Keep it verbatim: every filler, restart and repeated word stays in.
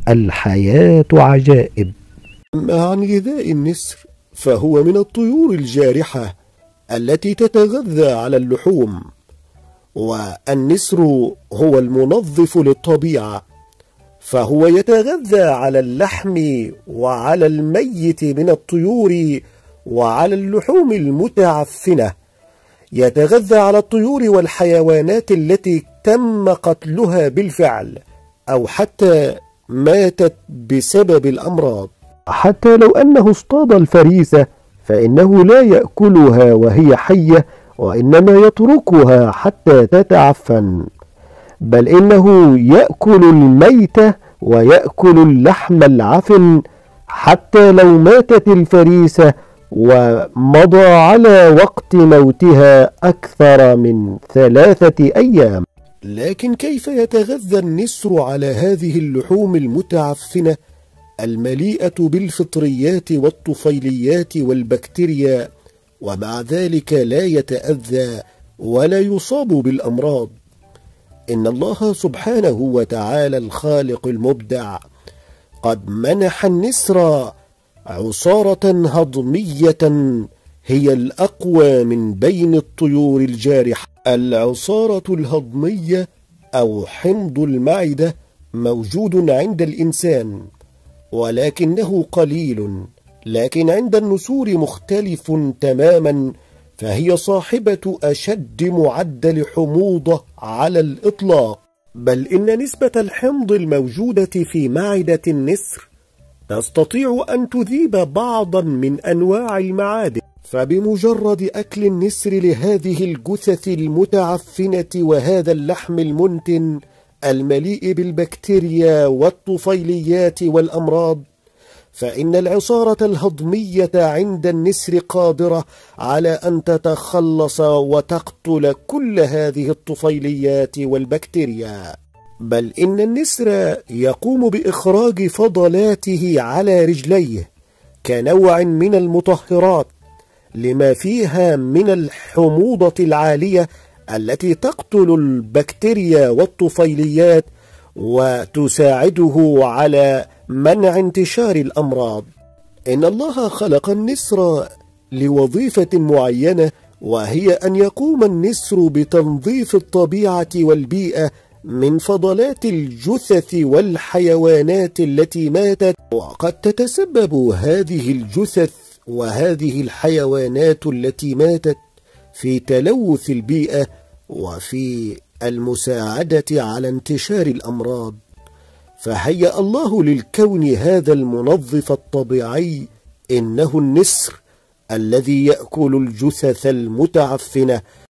الحياة عجائب. عن غذاء النسر، فهو من الطيور الجارحة التي تتغذى على اللحوم، والنسر هو المنظف للطبيعة، فهو يتغذى على اللحم وعلى الميت من الطيور وعلى اللحوم المتعفنة. يتغذى على الطيور والحيوانات التي تم قتلها بالفعل أو حتى ماتت بسبب الأمراض. حتى لو أنه اصطاد الفريسة فإنه لا يأكلها وهي حية، وإنما يتركها حتى تتعفن، بل إنه يأكل الميتة ويأكل اللحم العفن حتى لو ماتت الفريسة ومضى على وقت موتها أكثر من ثلاثة أيام. لكن كيف يتغذى النسر على هذه اللحوم المتعفنة المليئة بالفطريات والطفيليات والبكتيريا، ومع ذلك لا يتأذى ولا يصاب بالأمراض؟ إن الله سبحانه وتعالى الخالق المبدع قد منح النسر عصارة هضمية هي الأقوى من بين الطيور الجارحة. العصارة الهضمية أو حمض المعدة موجود عند الإنسان ولكنه قليل، لكن عند النسور مختلف تماما، فهي صاحبة أشد معدل حموضة على الإطلاق. بل إن نسبة الحمض الموجودة في معدة النسر تستطيع أن تذيب بعضا من أنواع المعادن، فبمجرد أكل النسر لهذه الجثث المتعفنة وهذا اللحم المنتن المليء بالبكتيريا والطفيليات والأمراض، فإن العصارة الهضمية عند النسر قادرة على أن تتخلص وتقتل كل هذه الطفيليات والبكتيريا. بل إن النسر يقوم بإخراج فضلاته على رجليه كنوع من المطهرات لما فيها من الحموضة العالية التي تقتل البكتيريا والطفيليات وتساعده على منع انتشار الأمراض. إن الله خلق النسر لوظيفة معينة، وهي أن يقوم النسر بتنظيف الطبيعة والبيئة من فضلات الجثث والحيوانات التي ماتت. وقد تتسبب هذه الجثث وهذه الحيوانات التي ماتت في تلوث البيئة وفي المساعدة على انتشار الأمراض، فهيأ الله للكون هذا المنظف الطبيعي، إنه النسر الذي يأكل الجثث المتعفنة